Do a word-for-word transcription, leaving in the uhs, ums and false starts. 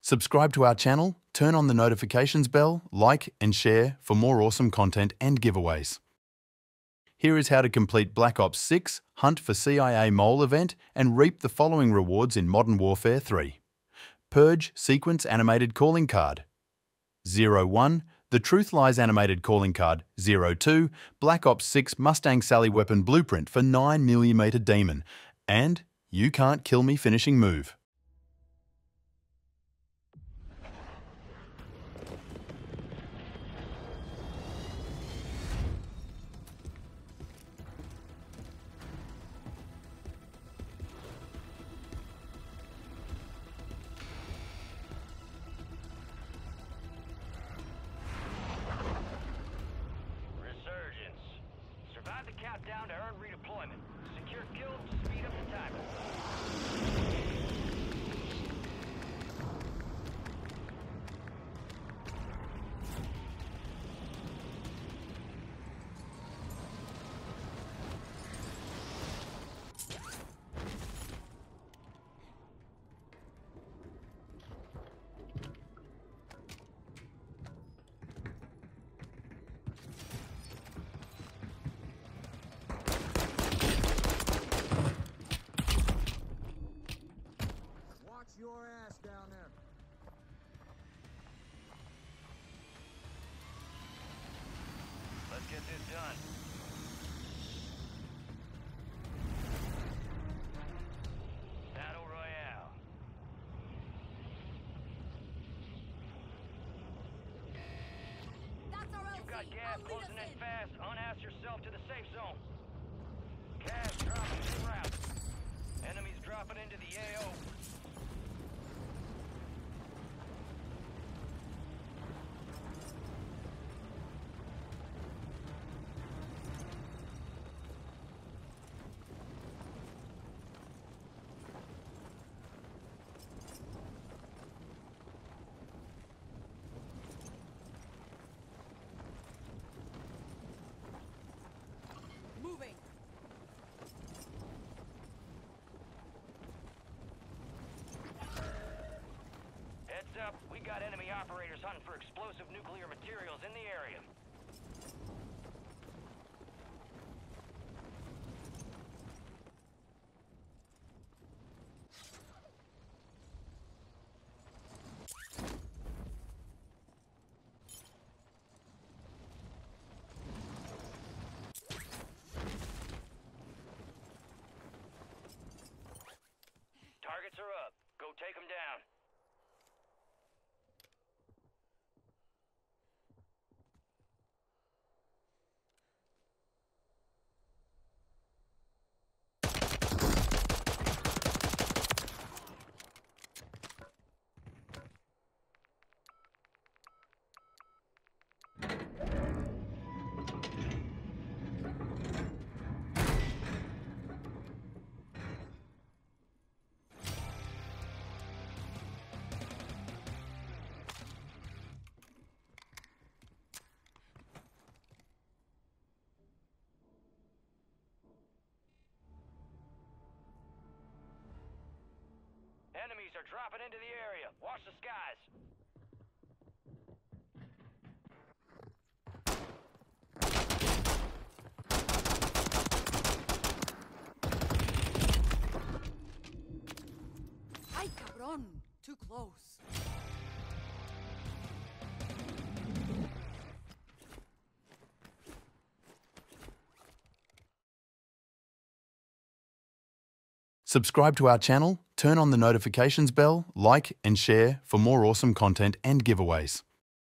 Subscribe to our channel, turn on the notifications bell, like and share for more awesome content and giveaways. Here is how to complete Black Ops six Hunt for C I A Mole event and reap the following rewards in Modern Warfare three. Purge Sequence Animated Calling Card. zero one. The Truth Lies Animated Calling Card. zero two. Black Ops six Mustang Sally Weapon Blueprint for nine millimeter Demon. And You Can't Kill Me finishing move. Survive the countdown to earn redeployment. Secure kills to speed up the timing. Your ass down there. Let's get this done. Battle Royale. That's our L C. You got gas I'll lead closing us in in. fast. Unass yourself to the safe zone. Gas dropping en route. Enemies dropping into the A O. Moving. Heads up, we got enemy operators hunting for explosive nuclear materials in the area. Targets are up. Go take them down. Enemies are dropping into the area. Watch the skies. Ay, cabrón. Too close. Subscribe to our channel, turn on the notifications bell, like and share for more awesome content and giveaways.